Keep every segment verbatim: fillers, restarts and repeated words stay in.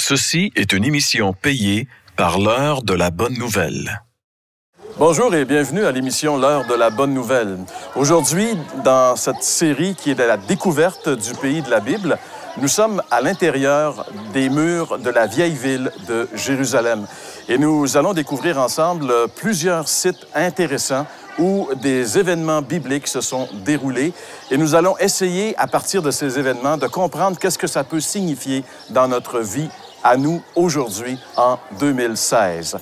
Ceci est une émission payée par l'heure de la bonne nouvelle. Bonjour et bienvenue à l'émission L'heure de la bonne nouvelle. Aujourd'hui, dans cette série qui est de la découverte du pays de la Bible, nous sommes à l'intérieur des murs de la vieille ville de Jérusalem. Et nous allons découvrir ensemble plusieurs sites intéressants où des événements bibliques se sont déroulés. Et nous allons essayer, à partir de ces événements, de comprendre qu'est-ce que ça peut signifier dans notre vie à nous aujourd'hui, en deux mille seize.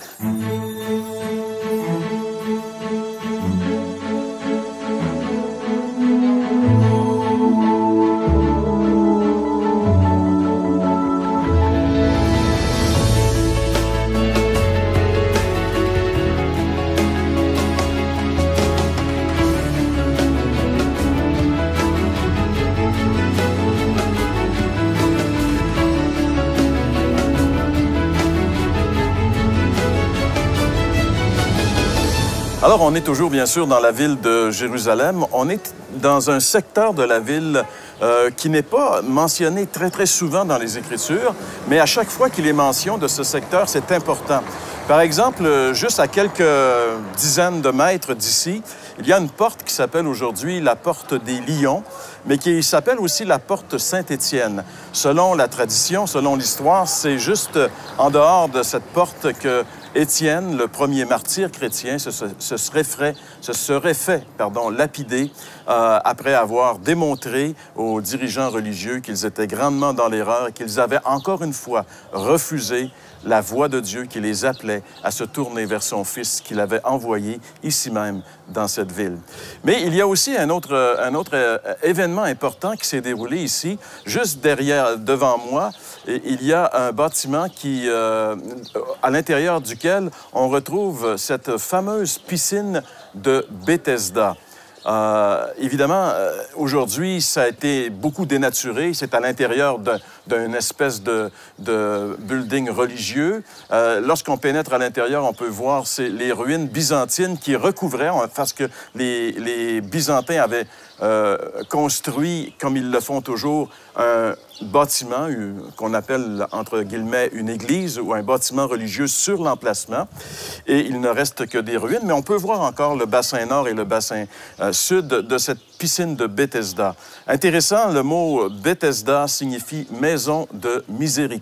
Alors, on est toujours, bien sûr, dans la ville de Jérusalem. On est dans un secteur de la ville euh, qui n'est pas mentionné très, très souvent dans les Écritures, mais à chaque fois qu'il est mention de ce secteur, c'est important. Par exemple, juste à quelques dizaines de mètres d'ici, il y a une porte qui s'appelle aujourd'hui la porte des Lions, mais qui s'appelle aussi la porte Saint-Étienne. Selon la tradition, selon l'histoire, c'est juste en dehors de cette porte que Étienne, le premier martyr chrétien, se, se serait fait, se serait fait pardon, lapider euh, après avoir démontré aux dirigeants religieux qu'ils étaient grandement dans l'erreur et qu'ils avaient encore une fois refusé la voix de Dieu qui les appelait à se tourner vers son Fils qu'il avait envoyé ici même dans cette ville. Mais il y a aussi un autre, un autre euh, événement important qui s'est déroulé ici. Juste derrière, devant moi, il y a un bâtiment qui, euh, à l'intérieur duquel on retrouve cette fameuse piscine de Bethesda. Euh, évidemment, euh, aujourd'hui, ça a été beaucoup dénaturé. C'est à l'intérieur d'une espèce de, de building religieux. Euh, Lorsqu'on pénètre à l'intérieur, on peut voir les ruines byzantines qui recouvraient, parce que les, les Byzantins avaient euh, construit, comme ils le font toujours, un bâtiment qu'on appelle, entre guillemets, une église ou un bâtiment religieux sur l'emplacement. Et il ne reste que des ruines, mais on peut voir encore le bassin nord et le bassin euh, sud de cette piscine de Bethesda. Intéressant, le mot Bethesda signifie « maison de miséricorde ».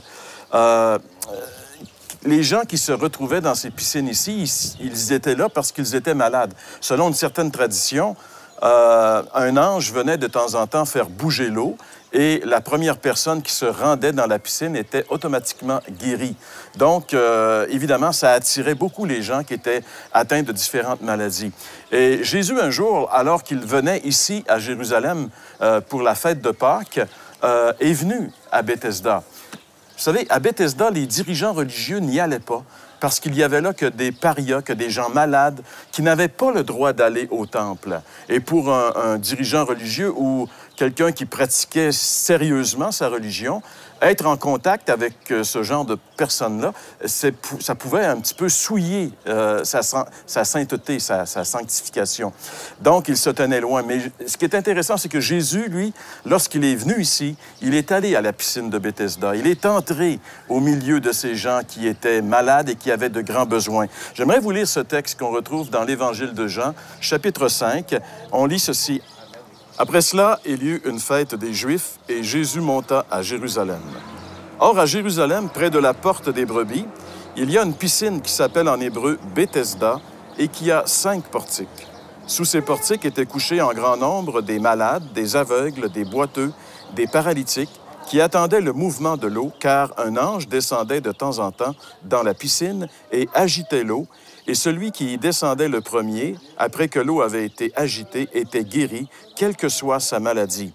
Euh, Les gens qui se retrouvaient dans ces piscines ici, ils étaient là parce qu'ils étaient malades. Selon une certaine tradition, euh, un ange venait de temps en temps faire bouger l'eau et la première personne qui se rendait dans la piscine était automatiquement guérie. Donc, euh, évidemment, ça attirait beaucoup les gens qui étaient atteints de différentes maladies. Et Jésus, un jour, alors qu'il venait ici à Jérusalem euh, pour la fête de Pâques, euh, est venu à Bethesda. Vous savez, à Bethesda, les dirigeants religieux n'y allaient pas parce qu'il y avait là que des parias, que des gens malades qui n'avaient pas le droit d'aller au temple. Et pour un, un dirigeant religieux ou quelqu'un qui pratiquait sérieusement sa religion, être en contact avec ce genre de personnes-là, ça pouvait un petit peu souiller euh, sa, sa sainteté, sa, sa sanctification. Donc, il se tenait loin. Mais ce qui est intéressant, c'est que Jésus, lui, lorsqu'il est venu ici, il est allé à la piscine de Bethesda. Il est entré au milieu de ces gens qui étaient malades et qui avaient de grands besoins. J'aimerais vous lire ce texte qu'on retrouve dans l'Évangile de Jean, chapitre cinq. On lit ceci. Après cela, il y eut une fête des Juifs et Jésus monta à Jérusalem. Or, à Jérusalem, près de la porte des brebis, il y a une piscine qui s'appelle en hébreu Bethesda et qui a cinq portiques. Sous ces portiques étaient couchés en grand nombre des malades, des aveugles, des boiteux, des paralytiques qui attendaient le mouvement de l'eau, car un ange descendait de temps en temps dans la piscine et agitait l'eau. Et celui qui y descendait le premier, après que l'eau avait été agitée, était guéri, quelle que soit sa maladie.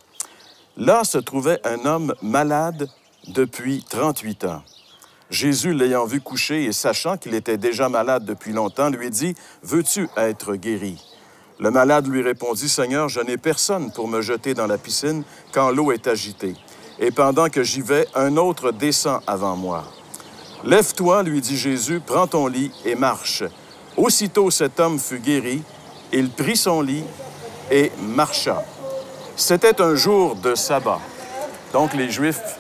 Là se trouvait un homme malade depuis trente-huit ans. Jésus, l'ayant vu coucher et sachant qu'il était déjà malade depuis longtemps, lui dit, « Veux-tu être guéri? » Le malade lui répondit, « Seigneur, je n'ai personne pour me jeter dans la piscine quand l'eau est agitée. Et pendant que j'y vais, un autre descend avant moi. » « Lève-toi, lui dit Jésus, prends ton lit et marche. » Aussitôt cet homme fut guéri, il prit son lit et marcha. C'était un jour de sabbat. Donc les Juifs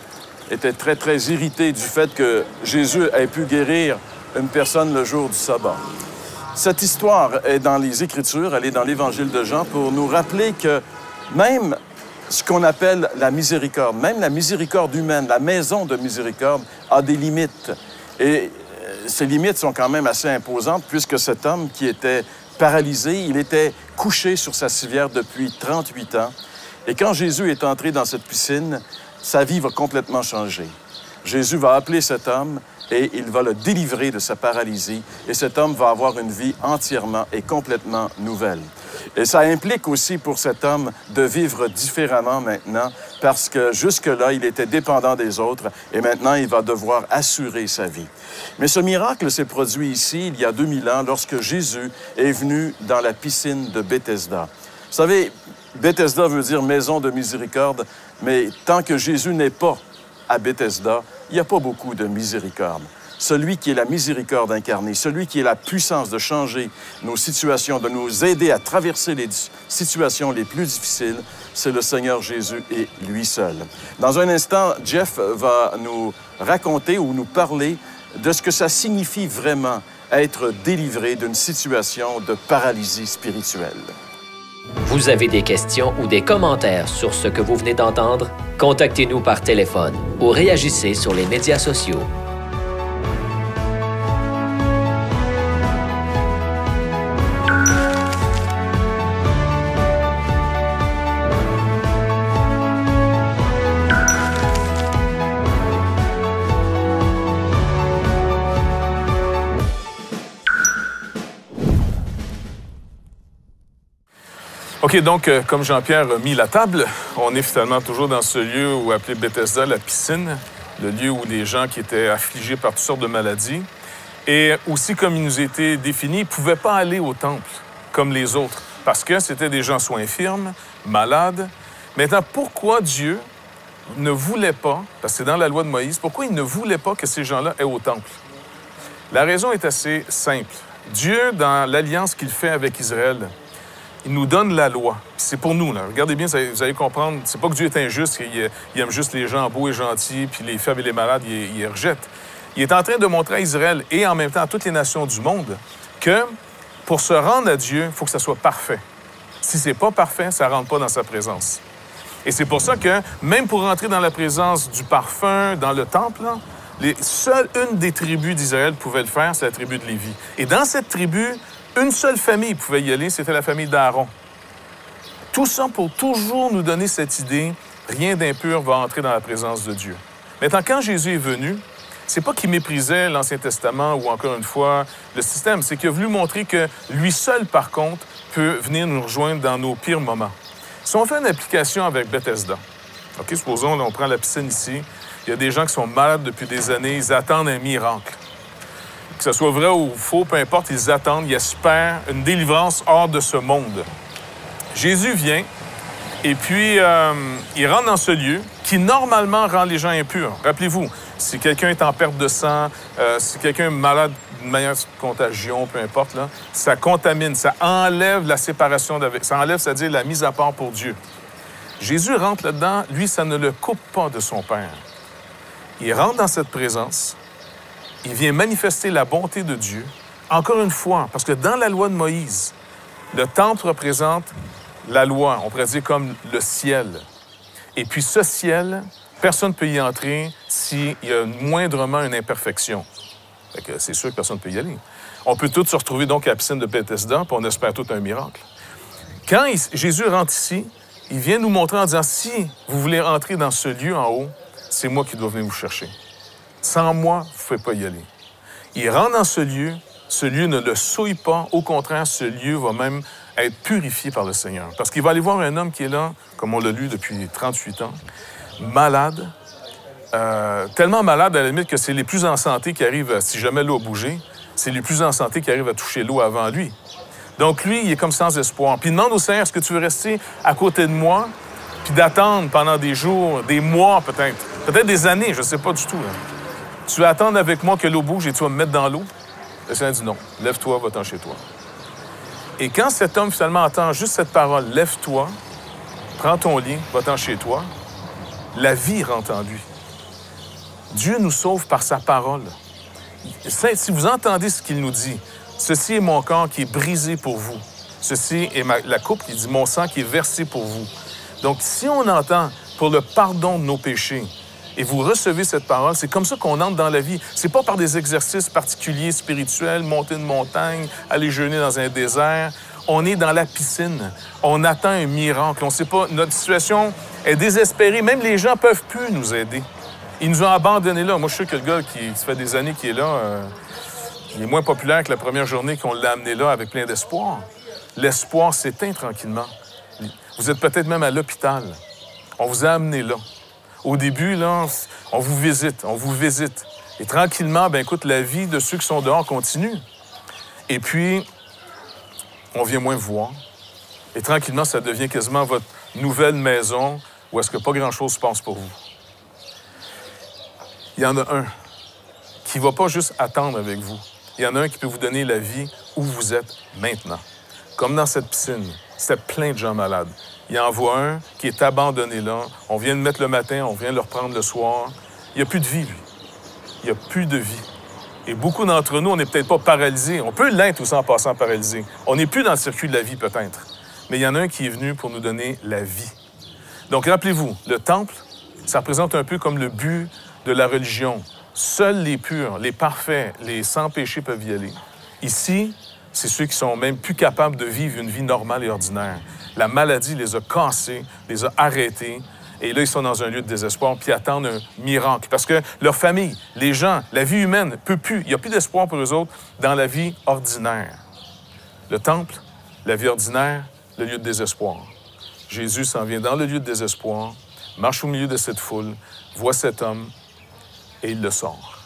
était très, très irrité du fait que Jésus ait pu guérir une personne le jour du sabbat. Cette histoire est dans les Écritures, elle est dans l'Évangile de Jean pour nous rappeler que même ce qu'on appelle la miséricorde, même la miséricorde humaine, la maison de miséricorde, a des limites. Et ces limites sont quand même assez imposantes puisque cet homme qui était paralysé, il était couché sur sa civière depuis trente-huit ans. Et quand Jésus est entré dans cette piscine, sa vie va complètement changer. Jésus va appeler cet homme et il va le délivrer de sa paralysie. Et cet homme va avoir une vie entièrement et complètement nouvelle. Et ça implique aussi pour cet homme de vivre différemment maintenant parce que jusque-là, il était dépendant des autres et maintenant, il va devoir assurer sa vie. Mais ce miracle s'est produit ici, il y a deux mille ans, lorsque Jésus est venu dans la piscine de Bethesda. Vous savez, Bethesda veut dire maison de miséricorde, mais tant que Jésus n'est pas à Bethesda, il n'y a pas beaucoup de miséricorde. Celui qui est la miséricorde incarnée, celui qui est la puissance de changer nos situations, de nous aider à traverser les situations les plus difficiles, c'est le Seigneur Jésus et lui seul. Dans un instant, Jeff va nous raconter ou nous parler de ce que ça signifie vraiment être délivré d'une situation de paralysie spirituelle. Vous avez des questions ou des commentaires sur ce que vous venez d'entendre? Contactez-nous par téléphone ou réagissez sur les médias sociaux. OK, donc, euh, comme Jean-Pierre a mis la table, on est finalement toujours dans ce lieu où appelé Bethesda, la piscine, le lieu où des gens qui étaient affligés par toutes sortes de maladies. Et aussi, comme il nous était défini, ils ne pouvaient pas aller au temple comme les autres, parce que c'était des gens soit infirmes, malades. Maintenant, pourquoi Dieu ne voulait pas, parce que c'est dans la loi de Moïse, pourquoi il ne voulait pas que ces gens-là aient au temple? La raison est assez simple. Dieu, dans l'alliance qu'il fait avec Israël, il nous donne la loi. C'est pour nous, là. Regardez bien, vous allez comprendre, c'est pas que Dieu est injuste, il, il aime juste les gens beaux et gentils, puis les faibles et les malades, il, il les rejette. Il est en train de montrer à Israël et en même temps à toutes les nations du monde que pour se rendre à Dieu, il faut que ça soit parfait. Si c'est pas parfait, ça rentre pas dans sa présence. Et c'est pour ça que, même pour rentrer dans la présence du parfum, dans le temple, là, les, seule une des tribus d'Israël pouvait le faire, c'est la tribu de Lévi. Et dans cette tribu, une seule famille pouvait y aller, c'était la famille d'Aaron. Tout ça pour toujours nous donner cette idée, rien d'impur va entrer dans la présence de Dieu. Maintenant, quand Jésus est venu, c'est pas qu'il méprisait l'Ancien Testament ou encore une fois le système, c'est qu'il a voulu montrer que lui seul, par contre, peut venir nous rejoindre dans nos pires moments. Si on fait une application avec Bethesda, OK, supposons, là, on prend la piscine ici, il y a des gens qui sont malades depuis des années, ils attendent un miracle. Que ce soit vrai ou faux, peu importe, ils attendent, ils espèrent une délivrance hors de ce monde. Jésus vient et puis euh, il rentre dans ce lieu qui normalement rend les gens impurs. Rappelez-vous, si quelqu'un est en perte de sang, euh, si quelqu'un est malade d'une manière de contagion, peu importe, là, ça contamine, ça enlève la séparation, d'avec, ça enlève, c'est-à-dire la mise à part pour Dieu. Jésus rentre là-dedans, lui, ça ne le coupe pas de son Père. Il rentre dans cette présence. Il vient manifester la bonté de Dieu, encore une fois, parce que dans la loi de Moïse, le temple représente la loi, on pourrait dire comme le ciel. Et puis ce ciel, personne ne peut y entrer s'il y a moindrement une imperfection. Fait que c'est sûr que personne ne peut y aller. On peut tous se retrouver donc à la piscine de Bethesda, puis on espère tout un miracle. Quand il, Jésus rentre ici, il vient nous montrer en disant, si vous voulez entrer dans ce lieu en haut, c'est moi qui dois venir vous chercher. Sans moi, vous ne pouvez pas y aller. Il rentre dans ce lieu, ce lieu ne le souille pas. Au contraire, ce lieu va même être purifié par le Seigneur. Parce qu'il va aller voir un homme qui est là, comme on l'a lu depuis trente-huit ans, malade, euh, tellement malade à la limite que c'est les plus en santé qui arrivent, si jamais l'eau a bougé, c'est les plus en santé qui arrivent à toucher l'eau avant lui. Donc lui, il est comme sans espoir. Puis il demande au Seigneur, est-ce que tu veux rester à côté de moi, puis d'attendre pendant des jours, des mois peut-être, peut-être des années, je ne sais pas du tout, là. Tu vas attendre avec moi que l'eau bouge et tu vas me mettre dans l'eau? Le Seigneur dit non. Lève-toi, va-t'en chez toi. Et quand cet homme finalement entend juste cette parole, lève-toi, prends ton lit, va-t'en chez toi, la vie rentre en lui. Dieu nous sauve par sa parole. Si vous entendez ce qu'il nous dit, « Ceci est mon corps qui est brisé pour vous. Ceci est ma, la coupe qui dit « Mon sang qui est versé pour vous. » Donc, si on entend pour le pardon de nos péchés, et vous recevez cette parole, c'est comme ça qu'on entre dans la vie. C'est pas par des exercices particuliers, spirituels, monter une montagne, aller jeûner dans un désert. On est dans la piscine. On attend un miracle. On sait pas, notre situation est désespérée. Même les gens peuvent plus nous aider. Ils nous ont abandonnés là. Moi, je sais que le gars qui, ça fait des années qu'il est là, euh, il est moins populaire que la première journée qu'on l'a amené là avec plein d'espoir. L'espoir s'éteint tranquillement. Vous êtes peut-être même à l'hôpital. On vous a amené là. Au début, là, on vous visite, on vous visite. Et tranquillement, ben écoute, la vie de ceux qui sont dehors continue. Et puis, on vient moins vous voir. Et tranquillement, ça devient quasiment votre nouvelle maison où est-ce que pas grand-chose se passe pour vous. Il y en a un qui ne va pas juste attendre avec vous. Il y en a un qui peut vous donner la vie où vous êtes maintenant. Comme dans cette piscine, c'était plein de gens malades. Il y en voit un qui est abandonné là. On vient de mettre le matin, on vient de le reprendre le soir. Il n'y a plus de vie, lui. Il n'y a plus de vie. Et beaucoup d'entre nous, on n'est peut-être pas paralysés. On peut l'être aussi en passant paralysé. On n'est plus dans le circuit de la vie, peut-être. Mais il y en a un qui est venu pour nous donner la vie. Donc, rappelez-vous, le temple, ça représente un peu comme le but de la religion. Seuls les purs, les parfaits, les sans péché peuvent y aller. Ici, c'est ceux qui sont même plus capables de vivre une vie normale et ordinaire. La maladie les a cassés, les a arrêtés. Et là, ils sont dans un lieu de désespoir, puis attendent un miracle. Parce que leur famille, les gens, la vie humaine ne peut plus. Il n'y a plus d'espoir pour eux autres dans la vie ordinaire. Le temple, la vie ordinaire, le lieu de désespoir. Jésus s'en vient dans le lieu de désespoir, marche au milieu de cette foule, voit cet homme, et il le sort.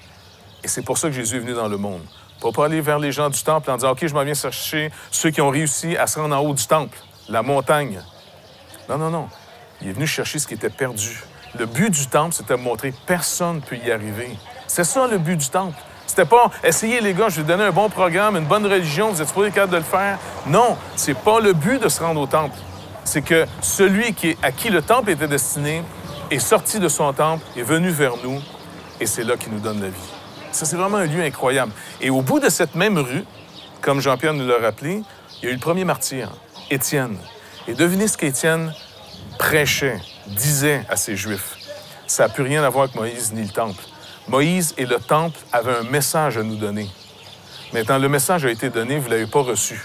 Et c'est pour ça que Jésus est venu dans le monde. Pas pour aller vers les gens du temple en disant « OK, je m'en viens chercher ceux qui ont réussi à se rendre en haut du temple, la montagne. » Non, non, non. Il est venu chercher ce qui était perdu. Le but du temple, c'était de montrer que personne ne peut y arriver. C'est ça le but du temple. C'était pas « Essayez les gars, je vais vous donner un bon programme, une bonne religion, vous êtes supposés être capable de le faire. » Non, c'est pas le but de se rendre au temple. C'est que celui qui est, à qui le temple était destiné est sorti de son temple, est venu vers nous, et c'est là qu'il nous donne la vie. Ça, c'est vraiment un lieu incroyable. Et au bout de cette même rue, comme Jean-Pierre nous l'a rappelé, il y a eu le premier martyr, Étienne. Et devinez ce qu'Étienne prêchait, disait à ces Juifs. Ça n'a plus rien à voir avec Moïse ni le temple. Moïse et le temple avaient un message à nous donner. Maintenant, le message a été donné, vous ne l'avez pas reçu.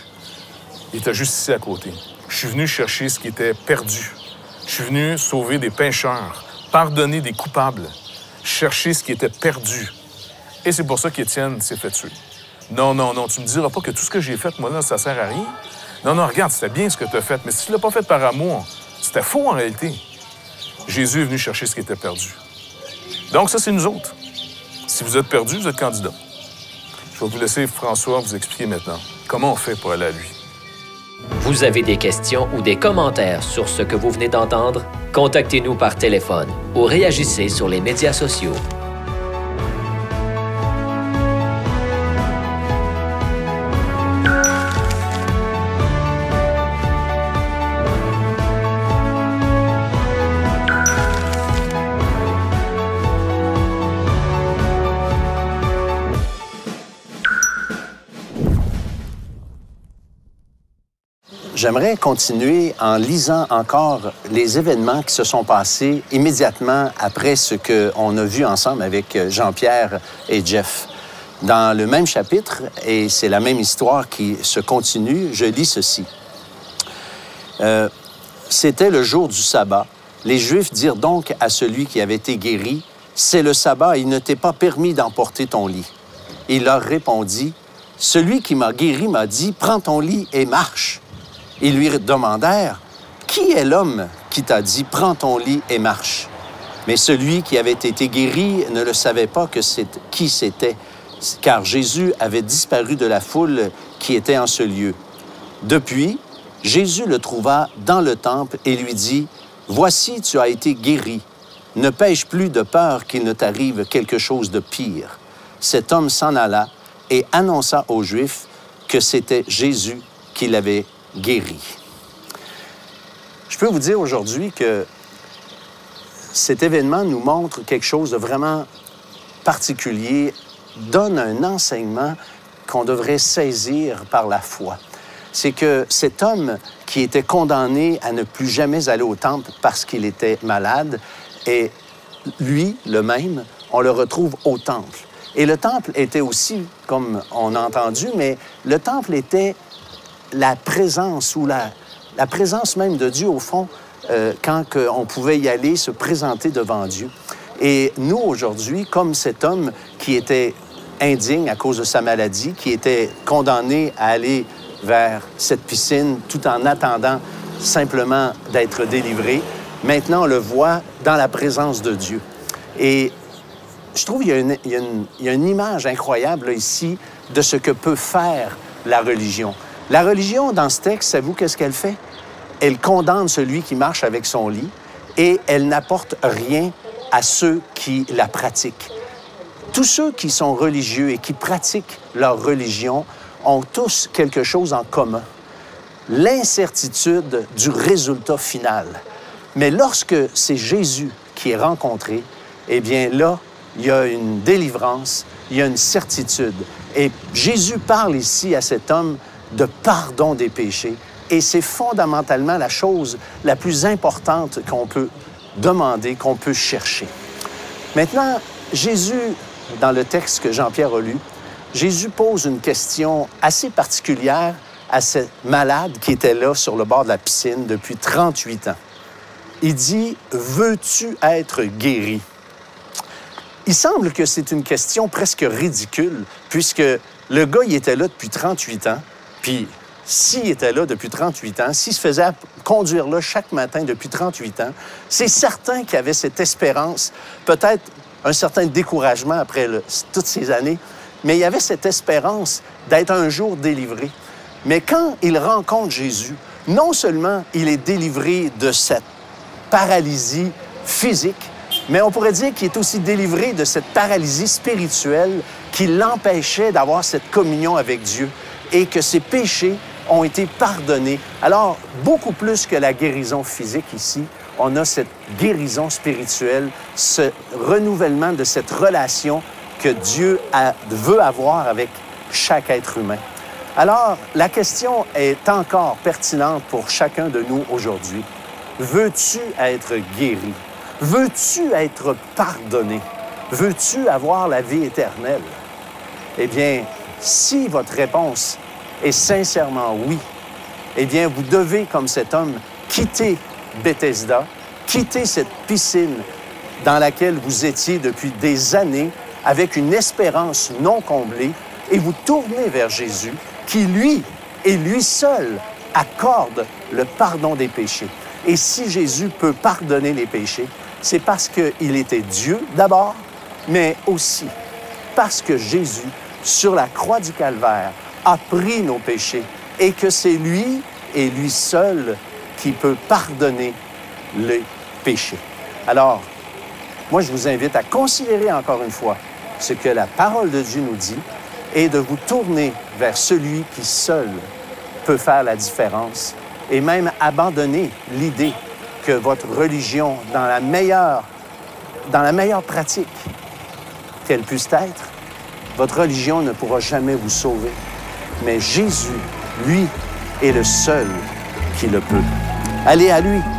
Il était juste ici à côté. Je suis venu chercher ce qui était perdu. Je suis venu sauver des pécheurs, pardonner des coupables, chercher ce qui était perdu. Et c'est pour ça qu'Étienne s'est fait tuer. Non, non, non, tu me diras pas que tout ce que j'ai fait, moi, là, ça sert à rien. Non, non, regarde, c'était bien ce que tu as fait, mais si tu l'as pas fait par amour, c'était faux en réalité. Jésus est venu chercher ce qui était perdu. Donc, ça, c'est nous autres. Si vous êtes perdus, vous êtes candidats. Je vais vous laisser François vous expliquer maintenant comment on fait pour aller à lui. Vous avez des questions ou des commentaires sur ce que vous venez d'entendre? Contactez-nous par téléphone ou réagissez sur les médias sociaux. J'aimerais continuer en lisant encore les événements qui se sont passés immédiatement après ce qu'on a vu ensemble avec Jean-Pierre et Jeff. Dans le même chapitre, et c'est la même histoire qui se continue, je lis ceci. Euh, C'était le jour du sabbat. Les Juifs dirent donc à celui qui avait été guéri, « C'est le sabbat, il ne t'est pas permis d'emporter ton lit. » Il leur répondit, « Celui qui m'a guéri m'a dit, prends ton lit et marche. » Ils lui demandèrent, « Qui est l'homme qui t'a dit, prends ton lit et marche? » Mais celui qui avait été guéri ne le savait pas que c'est, qui c'était, car Jésus avait disparu de la foule qui était en ce lieu. Depuis, Jésus le trouva dans le temple et lui dit, « Voici, tu as été guéri. Ne pêche plus de peur qu'il ne t'arrive quelque chose de pire. » Cet homme s'en alla et annonça aux Juifs que c'était Jésus qui l'avait guéri. Je peux vous dire aujourd'hui que cet événement nous montre quelque chose de vraiment particulier, donne un enseignement qu'on devrait saisir par la foi. C'est que cet homme qui était condamné à ne plus jamais aller au temple parce qu'il était malade, et lui, le même, on le retrouve au temple. Et le temple était aussi, comme on a entendu, mais le temple était la présence ou la, la présence même de Dieu, au fond, euh, quand on pouvait y aller, se présenter devant Dieu. Et nous, aujourd'hui, comme cet homme qui était indigne à cause de sa maladie, qui était condamné à aller vers cette piscine tout en attendant simplement d'être délivré, maintenant, on le voit dans la présence de Dieu. Et je trouve qu'il y a une, il y a une, il y a une image incroyable là, ici de ce que peut faire la religion. La religion, dans ce texte, savez-vous qu'est-ce qu'elle fait? Elle condamne celui qui marche avec son lit et elle n'apporte rien à ceux qui la pratiquent. Tous ceux qui sont religieux et qui pratiquent leur religion ont tous quelque chose en commun. L'incertitude du résultat final. Mais lorsque c'est Jésus qui est rencontré, eh bien là, il y a une délivrance, il y a une certitude. Et Jésus parle ici à cet homme de pardon des péchés. Et c'est fondamentalement la chose la plus importante qu'on peut demander, qu'on peut chercher. Maintenant, Jésus, dans le texte que Jean-Pierre a lu, Jésus pose une question assez particulière à ce malade qui était là sur le bord de la piscine depuis trente-huit ans. Il dit « Veux-tu être guéri? » Il semble que c'est une question presque ridicule, puisque le gars, il était là depuis trente-huit ans, puis s'il était là depuis trente-huit ans, s'il se faisait conduire là chaque matin depuis trente-huit ans, c'est certain qu'il avait cette espérance, peut-être un certain découragement après le, toutes ces années, mais il y avait cette espérance d'être un jour délivré. Mais quand il rencontre Jésus, non seulement il est délivré de cette paralysie physique, mais on pourrait dire qu'il est aussi délivré de cette paralysie spirituelle qui l'empêchait d'avoir cette communion avec Dieu et que ses péchés ont été pardonnés. Alors, beaucoup plus que la guérison physique ici, on a cette guérison spirituelle, ce renouvellement de cette relation que Dieu a, veut avoir avec chaque être humain. Alors, la question est encore pertinente pour chacun de nous aujourd'hui. Veux-tu être guéri? Veux-tu être pardonné? Veux-tu avoir la vie éternelle? Eh bien, si votre réponse est sincèrement oui, eh bien, vous devez, comme cet homme, quitter Bethesda, quitter cette piscine dans laquelle vous étiez depuis des années avec une espérance non comblée et vous tourner vers Jésus qui, lui, et lui seul, accorde le pardon des péchés. Et si Jésus peut pardonner les péchés, c'est parce qu'il était Dieu d'abord, mais aussi parce que Jésus, sur la croix du Calvaire, a pris nos péchés et que c'est lui et lui seul qui peut pardonner les péchés. Alors, moi, je vous invite à considérer encore une fois ce que la parole de Dieu nous dit et de vous tourner vers celui qui seul peut faire la différence et même abandonner l'idée que votre religion, dans la meilleure, dans la meilleure pratique qu'elle puisse être, votre religion ne pourra jamais vous sauver. Mais Jésus, lui, est le seul qui le peut. Allez à lui.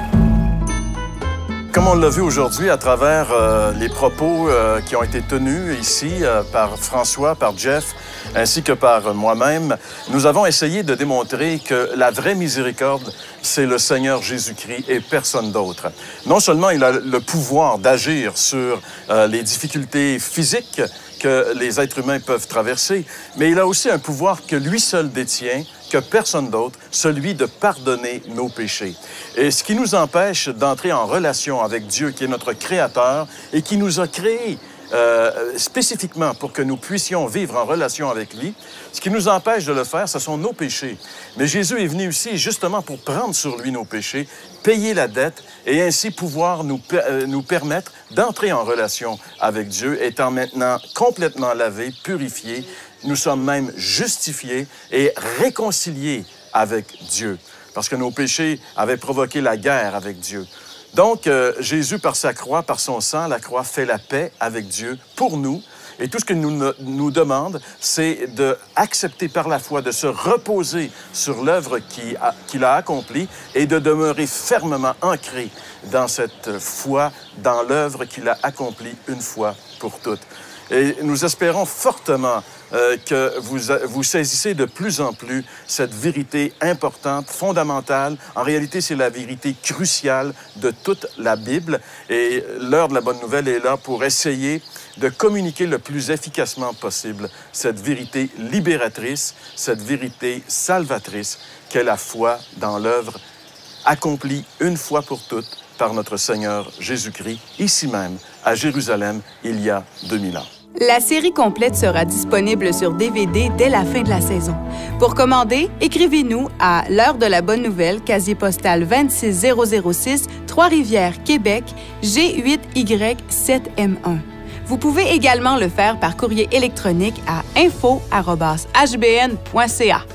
Comme on l'a vu aujourd'hui à travers euh, les propos euh, qui ont été tenus ici euh, par François, par Jeff, ainsi que par moi-même, nous avons essayé de démontrer que la vraie miséricorde, c'est le Seigneur Jésus-Christ et personne d'autre. Non seulement il a le pouvoir d'agir sur euh, les difficultés physiques que les êtres humains peuvent traverser, mais il a aussi un pouvoir que lui seul détient, que personne d'autre, celui de pardonner nos péchés. Et ce qui nous empêche d'entrer en relation avec Dieu, qui est notre Créateur et qui nous a créés euh, spécifiquement pour que nous puissions vivre en relation avec lui, ce qui nous empêche de le faire, ce sont nos péchés. Mais Jésus est venu ici justement pour prendre sur lui nos péchés, payer la dette et ainsi pouvoir nous, euh, nous permettre d'entrer en relation avec Dieu, étant maintenant complètement lavés, purifiés. Nous sommes même justifiés et réconciliés avec Dieu, parce que nos péchés avaient provoqué la guerre avec Dieu. Donc, euh, Jésus, par sa croix, par son sang, la croix fait la paix avec Dieu pour nous. Et tout ce qu'il nous, nous demande, c'est d'accepter par la foi, de se reposer sur l'œuvre qu'il a, qu'il a accomplie et de demeurer fermement ancré dans cette foi, dans l'œuvre qu'il a accomplie une fois pour toutes. Et nous espérons fortement euh, que vous, vous saisissez de plus en plus cette vérité importante, fondamentale. En réalité, c'est la vérité cruciale de toute la Bible. Et l'heure de la bonne nouvelle est là pour essayer de communiquer le plus efficacement possible cette vérité libératrice, cette vérité salvatrice qu'est la foi dans l'œuvre accomplie une fois pour toutes par notre Seigneur Jésus-Christ, ici même, à Jérusalem, il y a deux mille ans. La série complète sera disponible sur D V D dès la fin de la saison. Pour commander, écrivez-nous à l'heure de la bonne nouvelle, casier postal vingt-six zéro zéro six, Trois-Rivières, Québec, G huit Y sept M un. Vous pouvez également le faire par courrier électronique à info arobase h b n point c a.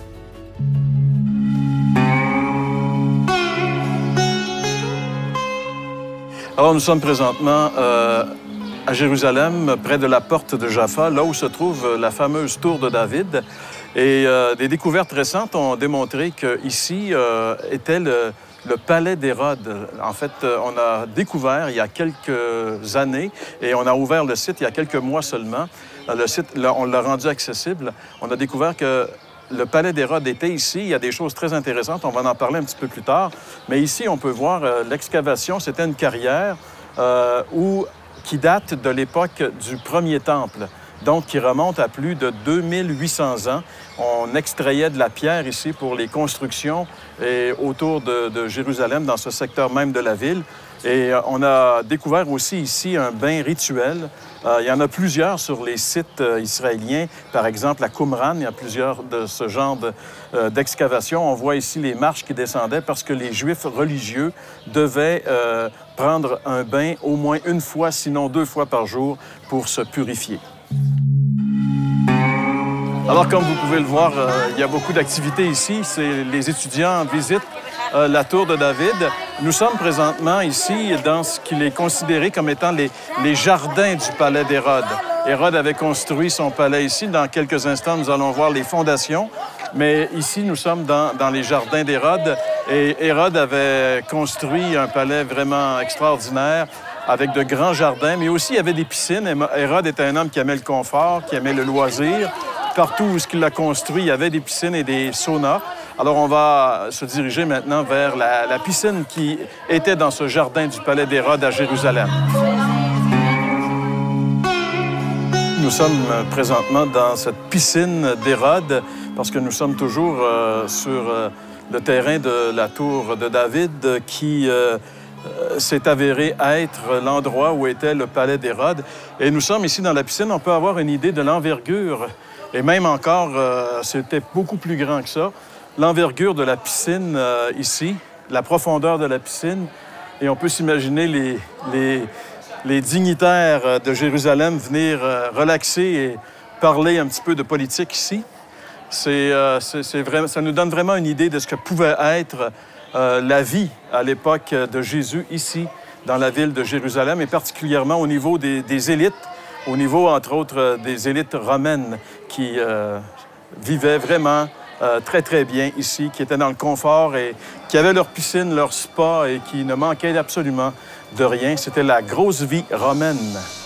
Alors, nous sommes présentement euh, à Jérusalem, près de la porte de Jaffa, là où se trouve la fameuse tour de David. Et euh, des découvertes récentes ont démontré qu'ici euh, était le, le palais d'Hérode. En fait, on a découvert il y a quelques années, et on a ouvert le site il y a quelques mois seulement. Le site, on l'a rendu accessible. On a découvert que le palais d'Hérode était ici. Il y a des choses très intéressantes. On va en parler un petit peu plus tard. Mais ici, on peut voir euh, l'excavation. C'était une carrière euh, où, qui date de l'époque du premier temple, donc qui remonte à plus de deux mille huit cents ans. On extrayait de la pierre ici pour les constructions et autour de, de Jérusalem, dans ce secteur même de la ville. Et euh, on a découvert aussi ici un bain rituel. Euh, il y en a plusieurs sur les sites euh, israéliens. Par exemple, à Qumran, il y a plusieurs de ce genre de, euh, d'excavation. On voit ici les marches qui descendaient parce que les Juifs religieux devaient euh, prendre un bain au moins une fois, sinon deux fois par jour, pour se purifier. Alors, comme vous pouvez le voir, euh, il y a beaucoup d'activités ici. C'est, les étudiants visitent euh, la tour de David. Nous sommes présentement ici dans ce qu'il est considéré comme étant les, les jardins du palais d'Hérode. Hérode avait construit son palais ici. Dans quelques instants, nous allons voir les fondations. Mais ici, nous sommes dans, dans les jardins d'Hérode. Et Hérode avait construit un palais vraiment extraordinaire, avec de grands jardins, mais aussi il y avait des piscines. Hérode était un homme qui aimait le confort, qui aimait le loisir. Partout où il l'a construit, il y avait des piscines et des saunas. Alors, on va se diriger maintenant vers la, la piscine qui était dans ce jardin du palais d'Hérode à Jérusalem. Nous sommes présentement dans cette piscine d'Hérode parce que nous sommes toujours euh, sur euh, le terrain de la tour de David qui euh, s'est avéré être l'endroit où était le palais d'Hérode. Et nous sommes ici dans la piscine. On peut avoir une idée de l'envergure. Et même encore, euh, c'était beaucoup plus grand que ça. L'envergure de la piscine euh, ici, la profondeur de la piscine. Et on peut s'imaginer les, les, les dignitaires de Jérusalem venir euh, relaxer et parler un petit peu de politique ici. C'est, euh, c'est, c'est vraiment, ça nous donne vraiment une idée de ce que pouvait être euh, la vie à l'époque de Jésus ici, dans la ville de Jérusalem, et particulièrement au niveau des, des élites, au niveau, entre autres, des élites romaines qui euh, vivaient vraiment euh, très, très bien ici, qui étaient dans le confort et qui avaient leur piscine, leur spa et qui ne manquaient absolument de rien. C'était la grosse vie romaine.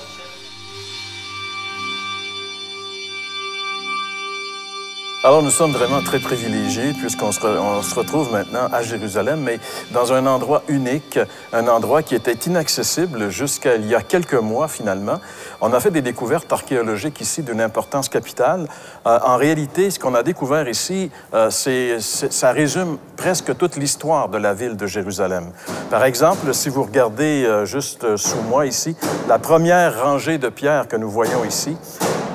Alors, nous sommes vraiment très privilégiés puisqu'on se, re, on se retrouve maintenant à Jérusalem, mais dans un endroit unique, un endroit qui était inaccessible jusqu'à il y a quelques mois, finalement. On a fait des découvertes archéologiques ici d'une importance capitale. Euh, en réalité, ce qu'on a découvert ici, euh, c'est, c'est, ça résume presque toute l'histoire de la ville de Jérusalem. Par exemple, si vous regardez euh, juste sous moi ici, la première rangée de pierres que nous voyons ici,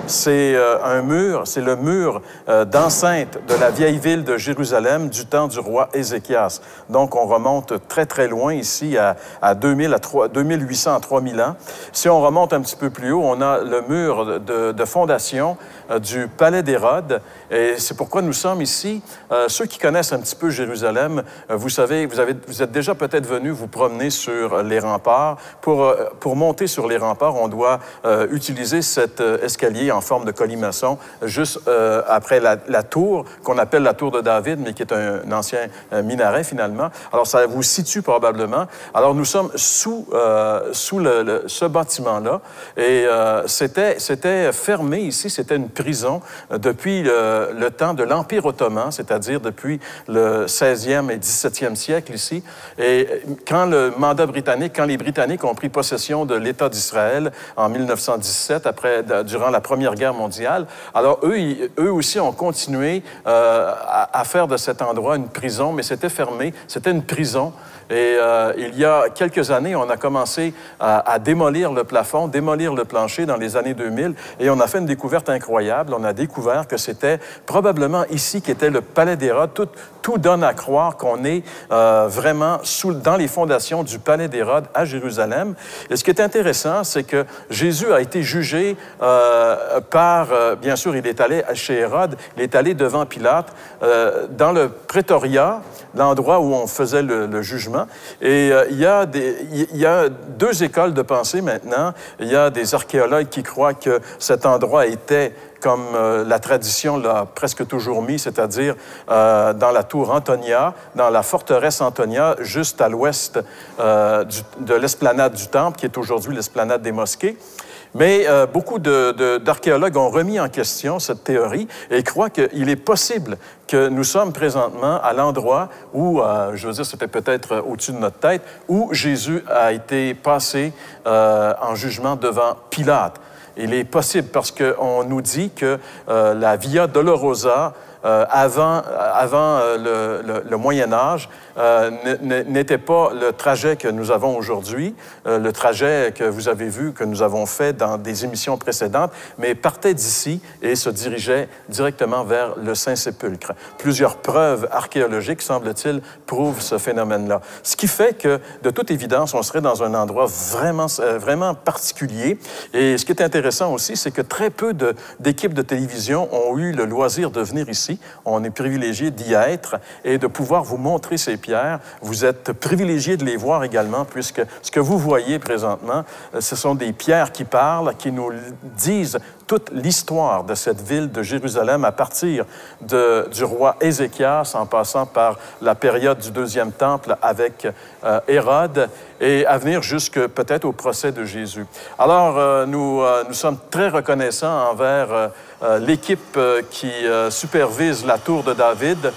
c'est euh, un mur, c'est le mur euh, d'enceinte de la vieille ville de Jérusalem du temps du roi Ézéchias. Donc, on remonte très, très loin ici, à, à deux mille, à deux mille huit cents à trois mille ans. Si on remonte un petit peu plus haut, on a le mur de, de fondation euh, du palais d'Hérode. Et c'est pourquoi nous sommes ici. Euh, ceux qui connaissent un petit peu Jérusalem, euh, vous savez, vous, avez, vous êtes déjà peut-être venus vous promener sur les remparts. Pour, euh, pour monter sur les remparts, on doit euh, utiliser cet euh, escalier en forme de colimaçon, juste euh, après la, la tour, qu'on appelle la tour de David, mais qui est un, un ancien euh, minaret, finalement. Alors, ça vous situe probablement. Alors, nous sommes sous, euh, sous le, le, ce bâtiment-là, et euh, c'était, c'était fermé ici, c'était une prison euh, depuis le, le temps de l'Empire ottoman, c'est-à-dire depuis le seizième et dix-septième siècle ici. Et quand le mandat britannique, quand les Britanniques ont pris possession de l'État d'Israël en mille neuf cent dix-sept, après, durant la Première Guerre mondiale, alors eux, ils, eux aussi ont continué euh, à, à faire de cet endroit une prison, mais c'était fermé, c'était une prison. Et euh, il y a quelques années, on a commencé à, à démolir le plafond, démolir le plancher dans les années deux mille, et on a fait une découverte incroyable. On a découvert que c'était probablement ici qu'était le palais d'Hérode. Tout, tout donne à croire qu'on est euh, vraiment sous, dans les fondations du palais d'Hérode à Jérusalem. Et ce qui est intéressant, c'est que Jésus a été jugé euh, par, euh, bien sûr, il est allé chez Hérode, il est allé devant Pilate, euh, dans le prétoriat, l'endroit où on faisait le, le jugement. Et euh, il, y a des, il y a deux écoles de pensée maintenant. Il y a des archéologues qui croient que cet endroit était, comme euh, la tradition l'a presque toujours mis, c'est-à-dire euh, dans la tour Antonia, dans la forteresse Antonia, juste à l'ouest euh, du, de l'esplanade du Temple, qui est aujourd'hui l'esplanade des mosquées. Mais euh, beaucoup de, de, d'archéologues ont remis en question cette théorie et croient qu'il est possible que nous sommes présentement à l'endroit où, euh, je veux dire, c'était peut-être au-dessus de notre tête, où Jésus a été passé euh, en jugement devant Pilate. Il est possible parce qu'on nous dit que euh, la Via Dolorosa, Euh, avant, avant euh, le, le, le Moyen Âge, euh, n'était pas le trajet que nous avons aujourd'hui, euh, le trajet que vous avez vu, que nous avons fait dans des émissions précédentes, mais partait d'ici et se dirigeait directement vers le Saint-Sépulcre. Plusieurs preuves archéologiques, semble-t-il, prouvent ce phénomène-là. Ce qui fait que, de toute évidence, on serait dans un endroit vraiment, euh, vraiment particulier. Et ce qui est intéressant aussi, c'est que très peu de, d'équipes de télévision ont eu le loisir de venir ici. On est privilégié d'y être et de pouvoir vous montrer ces pierres. Vous êtes privilégié de les voir également, puisque ce que vous voyez présentement, ce sont des pierres qui parlent, qui nous disent toute l'histoire de cette ville de Jérusalem à partir de, du roi Ézéchias, en passant par la période du deuxième temple avec euh, Hérode, et à venir jusque peut-être au procès de Jésus. Alors, euh, nous, euh, nous sommes très reconnaissants envers euh, euh, l'équipe euh, qui euh, supervise la Tour de David.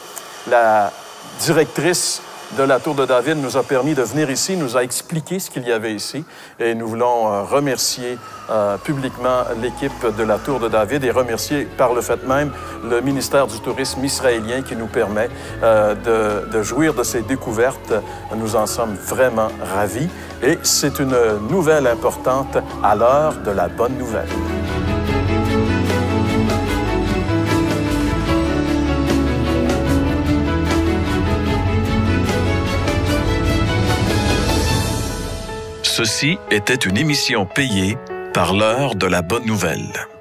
La directrice de la Tour de David nous a permis de venir ici, nous a expliqué ce qu'il y avait ici, et nous voulons euh, remercier euh, publiquement l'équipe de la Tour de David et remercier par le fait même le ministère du Tourisme israélien qui nous permet euh, de, de jouir de ces découvertes. Nous en sommes vraiment ravis et c'est une nouvelle importante à l'heure de la bonne nouvelle. Ceci était une émission payée par l'heure de la bonne nouvelle.